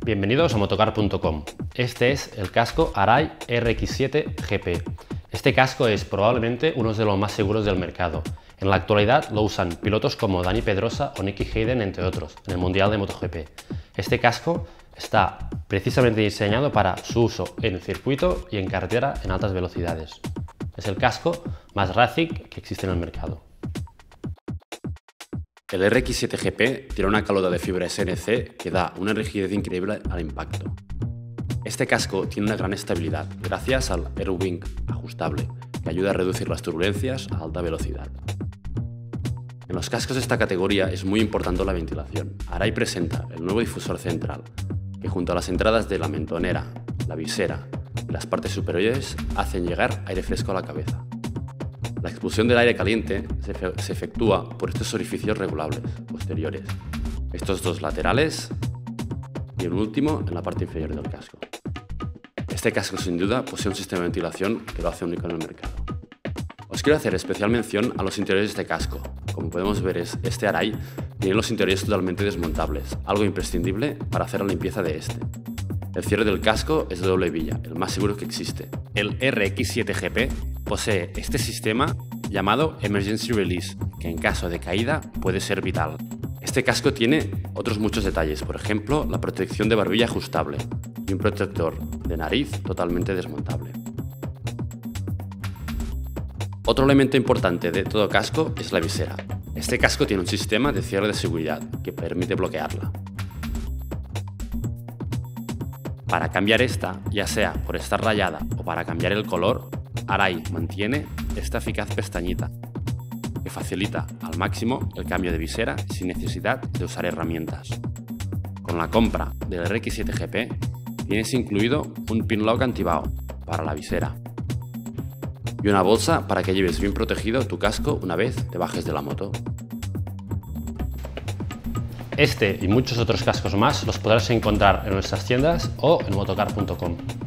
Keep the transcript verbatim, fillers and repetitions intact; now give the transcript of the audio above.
Bienvenidos a motocar punto com. Este es el casco Arai R X siete G P. Este casco es probablemente uno de los más seguros del mercado. En la actualidad lo usan pilotos como Dani Pedrosa o Nicky Hayden, entre otros, en el Mundial de MotoGP. Este casco está precisamente diseñado para su uso en circuito y en carretera en altas velocidades. Es el casco más racing que existe en el mercado. El R X siete G P tiene una calota de fibra S N C que da una rigidez increíble al impacto. Este casco tiene una gran estabilidad gracias al Air Wing ajustable, que ayuda a reducir las turbulencias a alta velocidad. En los cascos de esta categoría es muy importante la ventilación. Arai presenta el nuevo difusor central, que junto a las entradas de la mentonera, la visera y las partes superiores hacen llegar aire fresco a la cabeza. La expulsión del aire caliente se, se efectúa por estos orificios regulables posteriores, estos dos laterales y el último en la parte inferior del casco. Este casco sin duda posee un sistema de ventilación que lo hace único en el mercado. Os quiero hacer especial mención a los interiores de este casco. Como podemos ver, este Arai tiene los interiores totalmente desmontables, algo imprescindible para hacer la limpieza de este. El cierre del casco es de doble villa, el más seguro que existe. El R X siete G P posee este sistema llamado Emergency Release, que en caso de caída puede ser vital. Este casco tiene otros muchos detalles, por ejemplo, la protección de barbilla ajustable y un protector de nariz totalmente desmontable. Otro elemento importante de todo casco es la visera. Este casco tiene un sistema de cierre de seguridad que permite bloquearla. Para cambiar esta, ya sea por estar rayada o para cambiar el color, Arai mantiene esta eficaz pestañita que facilita al máximo el cambio de visera sin necesidad de usar herramientas. Con la compra del R X siete G P tienes incluido un pin lock antibao para la visera y una bolsa para que lleves bien protegido tu casco una vez te bajes de la moto. Este y muchos otros cascos más los podrás encontrar en nuestras tiendas o en motocar punto com.